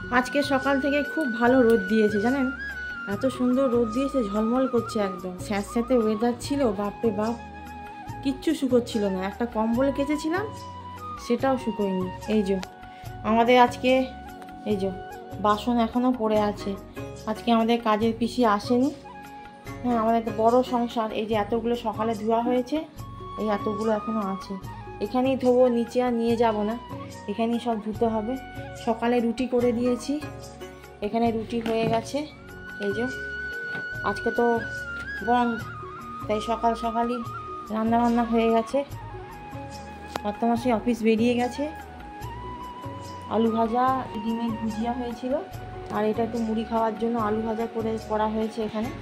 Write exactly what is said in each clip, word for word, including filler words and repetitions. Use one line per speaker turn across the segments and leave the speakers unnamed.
আজকে সকাল থেকে খুব ভালো রোদ দিয়েছে জানেন, এত সুন্দর রোদ দিয়েছে, ঝলমল করছে একদম। স্যাঁতস্যাঁতে ওয়েদার ছিল, বাপরে বাপ, কিচ্ছু শুকোচ্ছিল না। একটা কম্বল কেচেছিলাম, সেটাও শুকোয়নি। এই যে আমাদের আজকে এই যে বাসন এখনও পড়ে আছে। আজকে আমাদের কাজের পিসি আসেনি। হ্যাঁ, আমাদের একটা বড়ো সংসার। এই যে এতগুলো সকালে ধোয়া হয়েছে, এই এতগুলো এখনও আছে। এখানেই ধোবো, নিচে আর নিয়ে যাব না, এখানেই সব ধুতে হবে। সকালে রুটি করে দিয়েছি, এখানে রুটি হয়ে গেছে। এই যে আজকে তো বন্ধ, তাই সকাল সকালই রান্নাবান্না হয়ে গেছে। বর্তমাসে অফিস বেরিয়ে গেছে। আলু ভাজা, ডিমের ভুজিয়া হয়েছিল, আর এটা একটু মুড়ি খাওয়ার জন্য আলু ভাজা করে করা হয়েছে এখানে।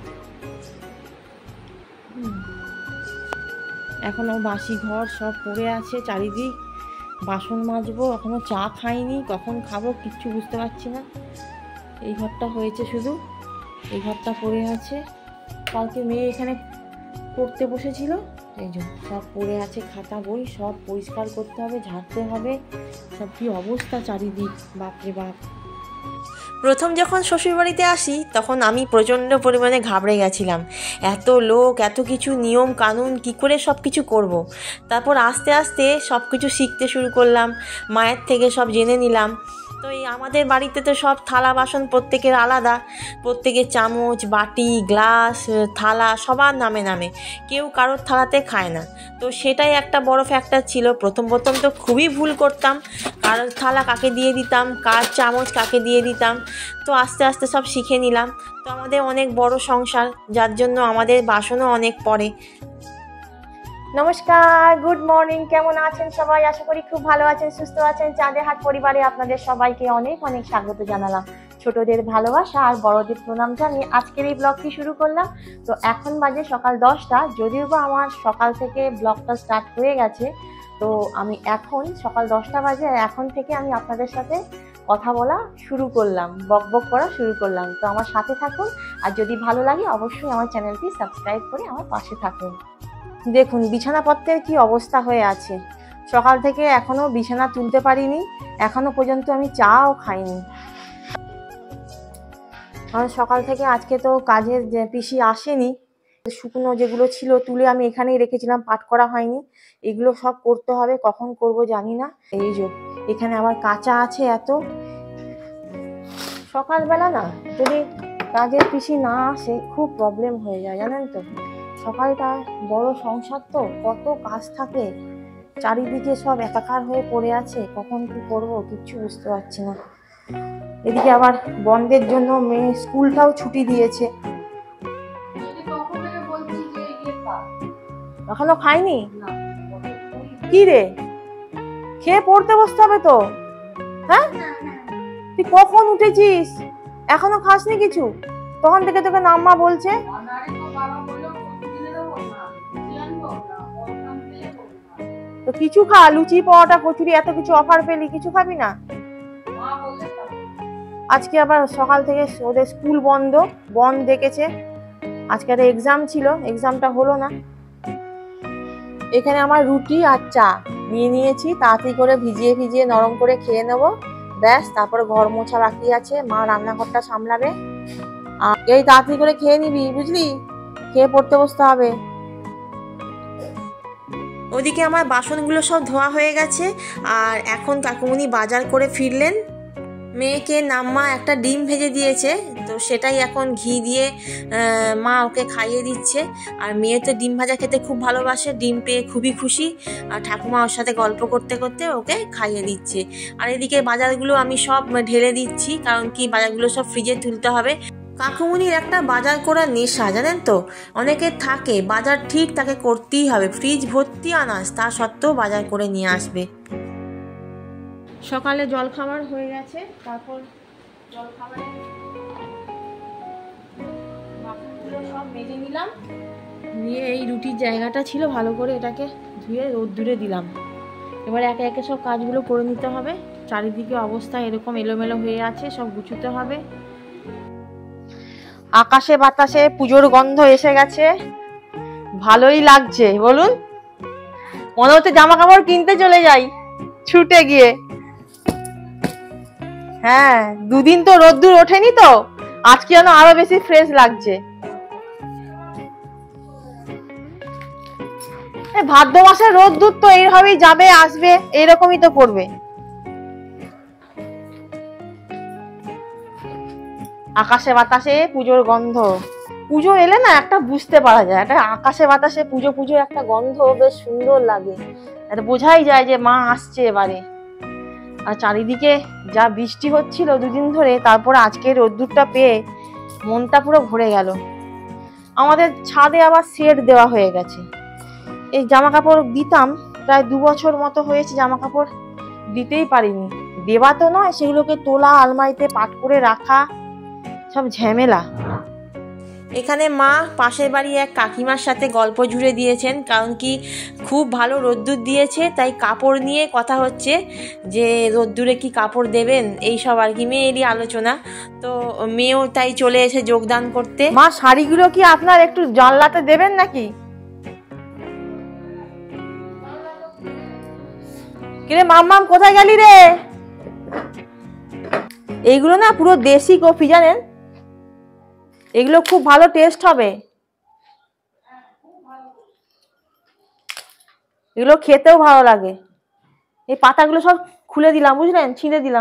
এখনও বাসি ঘর সব পড়ে আছে চারিদিক। বাসন মাজবো, এখনও চা খাইনি, কখন খাবো কিচ্ছু বুঝতে পারছি না। এই ঘরটা হয়েছে শুধু, এই ঘরটা পড়ে আছে। কালকে মেয়ে এখানে পড়তে বসেছিল, এই জন্য সব পড়ে আছে, খাতা বই সব পরিষ্কার করতে হবে, ঝাড়তে হবে। সব কি অবস্থা চারিদিক, বাপরে বাপ। প্রথম যখন শ্বশুরবাড়িতে আসি তখন আমি প্রচণ্ড পরিমাণে ঘাবড়ে গেছিলাম। এত লোক, এত কিছু নিয়ম কানুন, কি করে সব কিছু করব। তারপর আস্তে আস্তে সব কিছু শিখতে শুরু করলাম, মায়ের থেকে সব জেনে নিলাম। তো এই আমাদের বাড়িতে তো সব থালা বাসন প্রত্যেকের আলাদা, প্রত্যেকের চামচ, বাটি, গ্লাস, থালা সবার নামে নামে, কেউ কারোর থালাতে খায় না। তো সেটাই একটা বড় ফ্যাক্টর ছিল। প্রথম প্রথম তো খুবই ভুল করতাম, কারোর থালা কাকে দিয়ে দিতাম, কার চামচ কাকে দিয়ে দিতাম। তো আস্তে আস্তে সব শিখে নিলাম। তো আমাদের অনেক বড় সংসার, যার জন্য আমাদের বাসনও অনেক পড়ে। নমস্কার, গুড মর্নিং। কেমন আছেন সবাই? আশা করি খুব ভালো আছেন, সুস্থ আছেন। চাঁদের হাট পরিবারে আপনাদের সবাইকে অনেক অনেক স্বাগত জানালাম। ছোটদের ভালোবাসা আর বড়দের প্রণাম জানিয়ে আজকের এই ব্লগটি শুরু করলাম। তো এখন বাজে সকাল দশটা, যদিও বা আমার সকাল থেকে ব্লগটা স্টার্ট হয়ে গেছে। তো আমি এখন সকাল দশটা বাজে, এখন থেকে আমি আপনাদের সাথে কথা বলা শুরু করলাম, বক বক করা শুরু করলাম। তো আমার সাথে থাকুন, আর যদি ভালো লাগে অবশ্যই আমার চ্যানেলটি সাবস্ক্রাইব করে আমার পাশে থাকুন। দেখুন বিছানাপত্রের কি অবস্থা হয়ে আছে। সকাল থেকে এখনো বিছানা তুলতে পারিনি, এখনো পর্যন্ত আমি চাও খাইনি। কারণ সকাল থেকে আজকে তো কাজের পিসি আসেনি। শুকনো যেগুলো ছিল তুলে আমি এখানেই রেখেছিলাম, পাট করা হয়নি। এগুলো সব করতে হবে, কখন করব জানি না। এই যে এখানে আবার কাঁচা আছে এত। সকালবেলা না যদি কাজের পিসি না আসে খুব প্রবলেম হয়ে যায় জানেন তো। সকালটা বড় সংসার তো, কত কাজ থাকে, চারিদিকে সব একাকার হয়ে পড়ে আছে, কখন কি করব কিচ্ছু বুঝতে পারছি না। এদিকে আবার বন্ধের জন্য মেয়ে স্কুলটাও ছুটি দিয়েছে। এখনো খাইনি? কি রে, খেয়ে পড়তে বসতে হবে তো। হ্যাঁ, তুই কখন উঠেছিস, এখনো খাসনি কিছু? তখন থেকে তোকে নাম্মা বলছে। তো কিছু খা, লুচি, পরোটা, কচুরি, এত কিছু অফার পেলি, কিছু খাবি না? আজকে আবার সকাল থেকে ওদের স্কুল বন্ধ, বন্ধ ডেকেছে। আজকে একটা এক্সাম ছিল, এক্সামটা হলো না। এখানে আমার রুটি আর চা নিয়ে নিয়েছি, তাড়াতাড়ি করে ভিজিয়ে ভিজিয়ে নরম করে খেয়ে নেব, ব্যাস। তারপরে ঘর মোছা বাকি আছে, মা রান্নাঘরটা সামলাবে। আর এই তাড়াতাড়ি করে খেয়ে নিবি, বুঝলি? খেয়ে পড়তে বসতে হবে। ওদিকে আমার বাসনগুলো সব ধোয়া হয়ে গেছে, আর এখন কাকুমনি বাজার করে ফিরলেন। মেয়েকে নাম্মা একটা ডিম ভেজে দিয়েছে, তো সেটাই এখন ঘি দিয়ে মা ওকে খাইয়ে দিচ্ছে। আর মেয়ে তো ডিম ভাজা খেতে খুব ভালোবাসে, ডিম পেয়ে খুবই খুশি। আর ঠাকুমা ওর সাথে গল্প করতে করতে ওকে খাইয়ে দিচ্ছে। আর এদিকে বাজারগুলো আমি সব ঢেলে দিচ্ছি, কারণ কি বাজারগুলো সব ফ্রিজে তুলতে হবে। কাকুমনির একটা বাজার করার নেশা জানেন তো, অনেকের থাকে বাজার ঠিক তাকে করতেই হবে, ফ্রিজ ভর্তি আনাজ, তা সত্ত্বেও বাজার করে নিয়ে আসবে। সকালে জল খাবার হয়ে গেছে, তারপর জল খাবারে বাসনগুলো সব মেজে নিলাম, নিয়ে এই রুটির জায়গাটা ছিল ভালো করে এটাকে ধুয়ে রোদ্দুরে দিলাম। এবার একে একে সব কাজগুলো করে নিতে হবে। চারিদিকে অবস্থা এরকম এলোমেলো হয়ে আছে, সব গুছাতে হবে। আকাশে বাতাসে পুজোর গন্ধ এসে গেছে, ভালোই লাগছে বলুন। মনে হচ্ছে জামা কাপড় কিনতে চলে যাই ছুটে গিয়ে। হ্যাঁ, দুদিন তো রোদ্দুর ওঠেনি তো, আজকে যেন আরো বেশি ফ্রেশ লাগছে। ভাদ্র মাসের রোদ্দুর তো এইভাবেই যাবে আসবে, এইরকমই তো করবে। আকাশে বাতাসে পুজোর গন্ধ, পুজো এলে না একটা বুঝতে পারা যায়, একটা আকাশে বাতাসে পুজো পুজোর একটা গন্ধ বেশ সুন্দর লাগে, এটা বোঝাই যায় যে মা আসছে এবারে। আর চারিদিকে যা বৃষ্টি হচ্ছিল দুদিন ধরে, তারপরে আজকে রোদ্দুরটা পেয়ে মনটা পুরো ভরে গেল। আমাদের ছাদে আবার শেড দেওয়া হয়ে গেছে। এই জামা কাপড় দিতাম, প্রায় দু বছর মতো হয়েছে জামা কাপড় দিতেই পারিনি। দেওয়া তো নয়, সেগুলোকে তোলা, আলমারিতে পাট করে রাখা, সব ঝামেলা। এখানে মা পাশের বাড়ি এক কাকিমার সাথে গল্প জুড়ে দিয়েছেন, কারণ কি খুব ভালো রোদ্দুর দিয়েছে, তাই কাপড় নিয়ে কথা হচ্ছে যে রোদ্দুরে কি কাপড় দেবেন, এই সব আর কি মেয়েরই আলোচনা। তো মেয়েও তাই চলে এসে যোগদান করতে। মা শাড়িগুলো কি আপনার একটু জানলাতে দেবেন নাকি? কিরে মাম্মাম, কোথায় গেলি রে? এইগুলো না পুরো দেশি কফি, জানেন, এগুলো খুব ভালো টেস্ট হবে, এগুলো খেতেও ভালো লাগে। এই পাতাগুলো সব খুলে দিলাম, বুঝলেন, ছিঁড়ে দিলাম।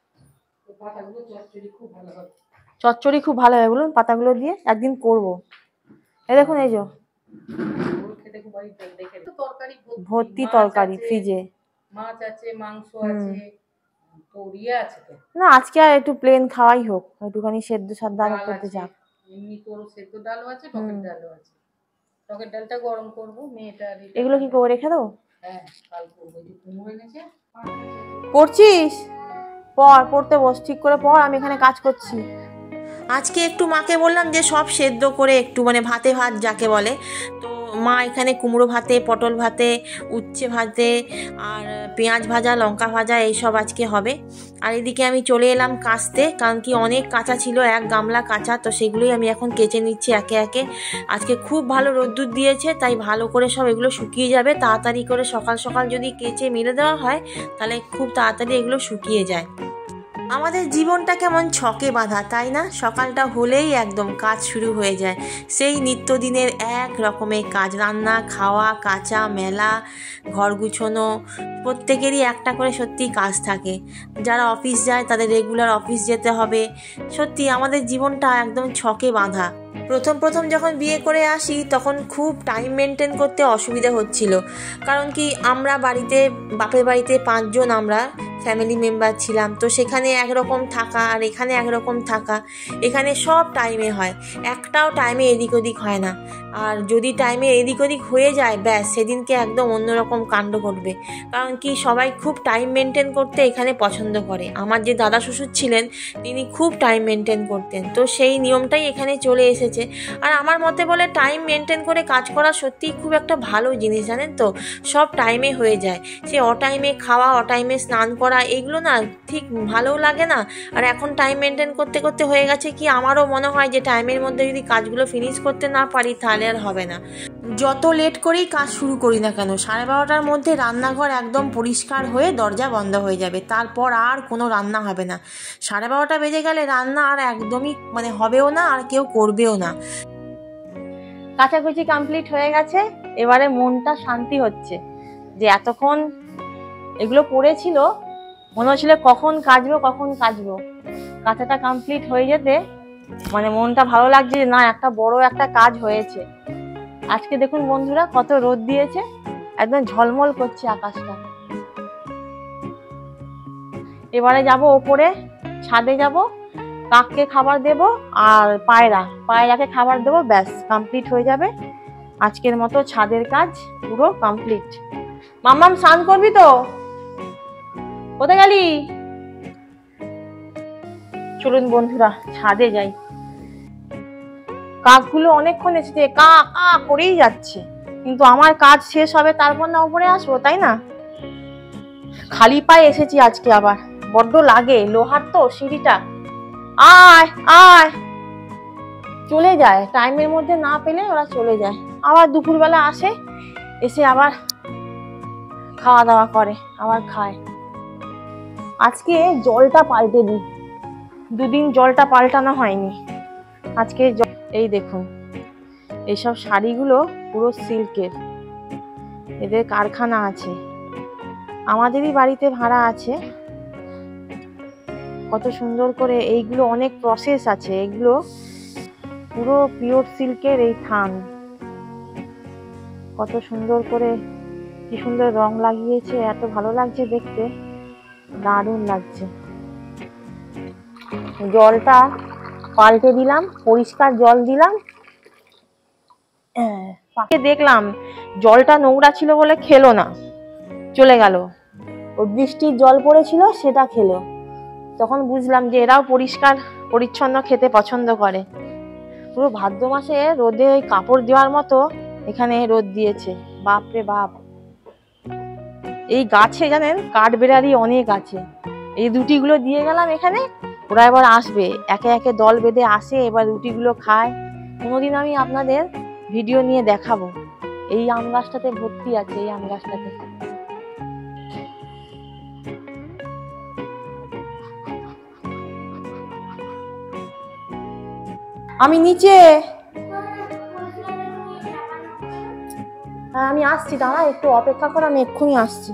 চচ্চড়ি খুব ভালো হয় বলুন, পাতাগুলো দিয়ে একদিন করব। এই দেখুন, এই যে ভর্তি তরকারি ফ্রিজে, মাছ আছে, মাংস আছে, না আজকে আর একটু প্লেন খাওয়াই হোক, একটুখানি সেদ্ধ সাদ্দা করতে যাক। এমনি তোর সেদ্ধ ডালও আছে, টকের ডালও আছে, টকের ডালটা গরম করব। মেয়েটা এগুলো কি করে রেখে দেবো? হ্যাঁ, কাল করব। এই কুমড়ো এনেছে। পড়ছিস? পড়, পড়তে বস, ঠিক করে পড়, আমি এখানে কাজ করছি। আজকে একটু মাকে বললাম যে সব সেদ্ধ করে একটু, মানে ভাতে ভাত যাকে বলে, তো মা এখানে কুমড়ো ভাতে, পটল ভাতে, উচ্ছে ভাতে আর পেঁয়াজ ভাজা, লঙ্কা ভাজা এইসব আজকে হবে। আর এদিকে আমি চলে এলাম কাচতে, কারণ কি অনেক কাঁচা ছিল, এক গামলা কাঁচা, তো সেগুলোই আমি এখন কেচে নিচ্ছি একে একে। আজকে খুব ভালো রোদ্দুর দিয়েছে, তাই ভালো করে সব এগুলো শুকিয়ে যাবে। তাড়াতাড়ি করে সকাল সকাল যদি কেচে মেলে দেওয়া হয়, তাহলে খুব তাড়াতাড়ি এগুলো শুকিয়ে যায়। আমাদের জীবনটা কেমন ছকে বাঁধা, তাই না? সকালটা হলেই একদম কাজ শুরু হয়ে যায়, সেই নিত্যদিনের এক রকমের কাজ, রান্না, খাওয়া, কাচা, মেলা, ঘর গুছোনো, প্রত্যেকেরই একটা করে সত্যি কাজ থাকে। যারা অফিস যায় তাদের রেগুলার অফিস যেতে হবে, সত্যি আমাদের জীবনটা একদম ছকে বাঁধা। প্রথম প্রথম যখন বিয়ে করে আসি তখন খুব টাইম মেনটেন করতে অসুবিধা হচ্ছিল, কারণ কি আমরা বাড়িতে, বাপের বাড়িতে পাঁচজন আমরা ফ্যামিলি মেম্বার ছিলাম, তো সেখানে একরকম থাকা আর এখানে একরকম থাকা, এখানে সব টাইমে হয়, একটাও টাইমে এদিক ওদিক হয় না। আর যদি টাইমে এদিক ওদিক হয়ে যায়, ব্যাস সেদিনকে একদম অন্যরকম কাণ্ড ঘটবে, কারণ কি সবাই খুব টাইম মেনটেন করতে এখানে পছন্দ করে। আমার যে দাদা শ্বশুর ছিলেন তিনি খুব টাইম মেনটেন করতেন, তো সেই নিয়মটাই এখানে চলে এসেছে। আর আমার মতে বলে টাইম মেনটেন করে কাজ করা সত্যিই খুব একটা ভালো জিনিস, জানেন তো, সব টাইমে হয়ে যায়। সে অটাইমে খাওয়া, অটাইমে স্নান করা, এগুলো না ঠিক ভালোও লাগে না। আর এখন টাইম মেনটেন করতে করতে হয়ে গেছে কি, আমারও মনে হয় যে টাইমের মধ্যে যদি কাজগুলো ফিনিশ করতে না পারি তাহলে আর হবে না। যত লেট করেই কাজ শুরু করি না কেন, সাড়ে বারোটার মধ্যে রান্নাঘর একদম পরিষ্কার হয়ে দরজা বন্ধ হয়ে যাবে, তারপর আর কোনো রান্না হবে না। সাড়ে বারোটা বেজে গেলে রান্না আর একদমই মানে হবেও না, আর কেউ করবেও না। কাচাকুচি কমপ্লিট হয়ে গেছে, এবারে মনটা শান্তি হচ্ছে যে এতক্ষণ এগুলো পড়েছিল, মনে হচ্ছিল কখন কাচবো কখন কাচবো। কাঁচাটা কমপ্লিট হয়ে যেতে মানে মনটা ভালো লাগছে যে না, একটা বড় একটা কাজ হয়েছে। আজকে দেখুন বন্ধুরা কত রোদ দিয়েছে, একদম ঝলমল করছে আকাশটা। এবারে যাব ওপরে, ছাদে যাব, কাককে খাবার দেব আর পায়রা পায়রাকে খাবার দেব, ব্যাস কমপ্লিট হয়ে যাবে আজকের মতো ছাদের কাজ পুরো কমপ্লিট। মাম্মাম স্নান করবি তো? কোথায় গেলি? চলুন বন্ধুরা ছাদে যাই। কাকগুলো অনেকক্ষণ এসেছে, কা কা করেই যাচ্ছে, কিন্তু আমার কাজ শেষ হবে তারপর না উপরে আসবো, তাই না? খালি পায়ে এসেছি আজকে, আবার বড্ড লাগে, লোহার তো সিঁড়িটা। আয় আয়, চলে যায় টাইমের মধ্যে না পেলে ওরা চলে যায়, আবার দুপুরবেলা আসে, এসে আবার খাওয়া দাওয়া করে, আবার খায়। আজকে জলটা পাল্টে দিই, দুদিন জলটা পাল্টানো হয়নি। আজকে এই দেখুন, এইসব শাড়িগুলো পুরো সিল্কের, এদের কারখানা আছে, আমাদেরই বাড়িতে ভাড়া আছে। কত সুন্দর করে এইগুলো, অনেক প্রসেস আছে, এগুলো পুরো পিওর সিল্কের। এই থান কত সুন্দর করে, কি সুন্দর রং লাগিয়েছে, এত ভালো লাগছে দেখতে, দারুণ লাগছে। জলটা পাল্টে দিলাম, পরিষ্কার জল দিলাম। দেখলাম জলটা নোংরা ছিল বলে খেলো না, চলে গেল। ও বৃষ্টির জল পড়েছিল, সেটা খেলো। তখন বুঝলাম যে এরাও পরিষ্কার পরিচ্ছন্ন খেতে পছন্দ করে। পুরো ভাদ্র মাসে রোদে ওই কাপড় দেওয়ার মতো এখানে রোদ দিয়েছে, বাপরে বাপ। এই গাছে জানেন কাঠবেড়ালি অনেক আছে, এই রুটিগুলো দিয়ে গেলাম এখানে, ওরা এবার আসবে, একে একে দল বেঁধে আসে, এবার রুটিগুলো খায়। কোনোদিন আমি আপনাদের ভিডিও নিয়ে দেখাবো। এই আম গাছটাতে ভর্তি আছে, এই আম গাছটাতে। আমি নিচে, হ্যাঁ আমি আসছি, দাঁড়া একটু অপেক্ষা করো, আমি এক্ষুনি আসছি।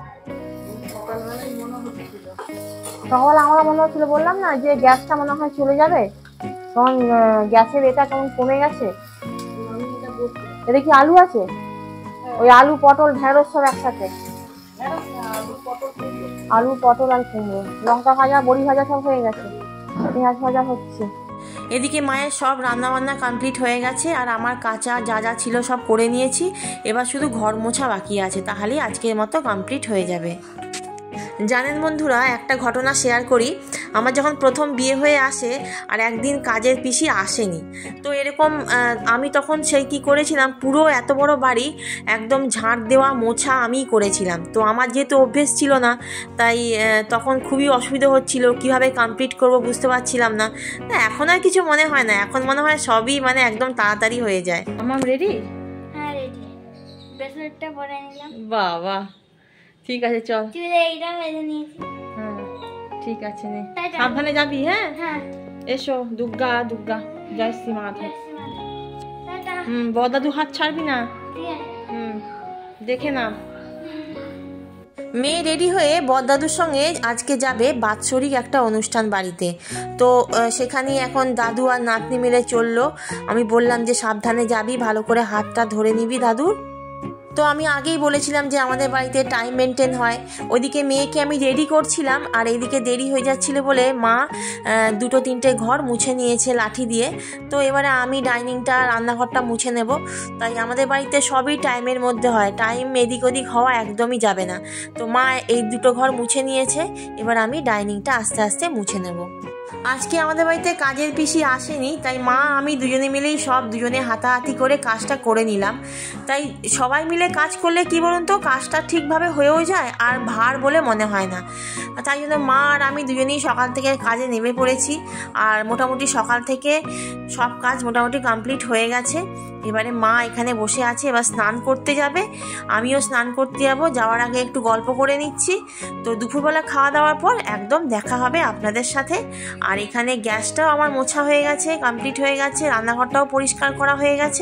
সকালে আমার মনে হচ্ছিল, বললাম না যে গ্যাসটা মনে হয় চলে যাবে, তখন গ্যাসের এটা কেমন কমে গেছে। এটা কি আলু আছে? ওই আলু পটল ঢেঁড়স সব একসাথে, আলু পটল আর কুমড়ো, লঙ্কা ভাজা বড়ি ভাজা সব হয়ে গেছে, পেঁয়াজ ভাজা হচ্ছে। এদিকে মায়ের সব রান্না বান্না কমপ্লিট হয়ে গেছে, আর আমার কাঁচা যা যা ছিল সব করে নিয়েছি। এবার শুধু ঘর মোছা বাকি আছে, তাহলেই আজকের মতো কমপ্লিট হয়ে যাবে। জানেন বন্ধুরা, একটা ঘটনা শেয়ার করি। আমার যখন প্রথম বিয়ে হয়ে আসে, আর একদিন কাজের পিসি আসেনি, তো এরকম আমি তখন সেই কি করেছিলাম, পুরো এত বড় বাড়ি একদম ঝাঁট দেওয়া মোছা আমিই করেছিলাম। তো আমার যেহেতু অভ্যেস ছিল না, তাই তখন খুবই অসুবিধা হচ্ছিল, কিভাবে কমপ্লিট করব বুঝতে পারছিলাম না। এখন আর কিছু মনে হয় না, এখন মনে হয় সবই মানে একদম তাড়াতাড়ি হয়ে যায়। আমার রেডি?
হ্যাঁ রেডি, ব্রেসলেটটা পরে নিলাম।
বাবা ঠিক আছে, চল।
এইটা বেঁধে নিয়েছি।
হ্যাঁ ঠিক আছে, নে সাবধানে যাবি। হ্যাঁ
হ্যাঁ
এসো, দুর্গা দুর্গা, জয় শ্রী মাধব। হুম বদাদু হাত ছাড়বি না, হুম দেখে না। মেয়ে রেডি হয়ে বড়দাদুর সঙ্গে আজকে যাবে বাৎসরিক একটা অনুষ্ঠান বাড়িতে। তো সেখানে এখন দাদু আর নাতনি মিলে চললো। আমি বললাম যে সাবধানে যাবি, ভালো করে হাতটা ধরে নিবি দাদুর। তো আমি আগেই বলেছিলাম যে আমাদের বাড়িতে টাইম মেনটেন হয়। ওইদিকে মেয়েকে আমি রেডি করছিলাম, আর এইদিকে দেরি হয়ে যাচ্ছিল বলে মা দুটো তিনটে ঘর মুছে নিয়েছে লাঠি দিয়ে। তো এবারে আমি ডাইনিংটা, রান্নাঘরটা মুছে নেব। তাই আমাদের বাড়িতে সবই টাইমের মধ্যে হয়, টাইম এদিক ওদিক হওয়া একদমই যাবে না। তো মা এই দুটো ঘর মুছে নিয়েছে, এবার আমি ডাইনিংটা আস্তে আস্তে মুছে নেব। আজকে আমাদের বাড়িতে কাজের পিসি আসেনি, তাই মা আমি দুজনে মিলেই সব দুজনে হাতাহাতি করে কাজটা করে নিলাম। তাই সবাই মিলে কাজ করলে কি বলুন তো, কাজটা ঠিকভাবে হয়েও যায় আর ভার বলে মনে হয় না। তাই জন্য মা আর আমি দুজনেই সকাল থেকে কাজে নেমে পড়েছি, আর মোটামুটি সকাল থেকে সব কাজ মোটামুটি কমপ্লিট হয়ে গেছে। এবারে মা এখানে বসে আছে, এবার স্নান করতে যাবে, আমিও স্নান করতে যাবো। যাওয়ার আগে একটু গল্প করে নিচ্ছি। তো দুপুরবেলা খাওয়া দাওয়ার পর একদম দেখা হবে আপনাদের সাথে। আর এখানে গ্যাসটাও আমার মোছা হয়ে গেছে, কমপ্লিট হয়ে গেছে, রান্নাঘরটাও পরিষ্কার করা হয়ে গেছে।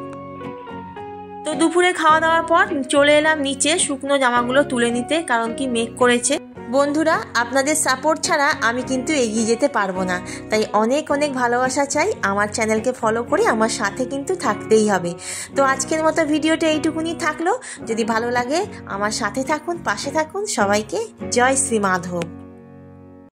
তো দুপুরে খাওয়া দাওয়ার পর চলে এলাম নিচে শুকনো জামাগুলো তুলে নিতে, কারণ কি মেঘ করেছে। বন্ধুরা, আপনাদের সাপোর্ট ছাড়া আমি কিন্তু এগিয়ে যেতে পারবো না, তাই অনেক অনেক ভালোবাসা চাই। আমার চ্যানেলকে ফলো করে আমার সাথে কিন্তু থাকতেই হবে। তো আজকের মতো ভিডিওটা এইটুকুনি থাকলো। যদি ভালো লাগে আমার সাথে থাকুন, পাশে থাকুন। সবাইকে জয় শ্রী মাধব।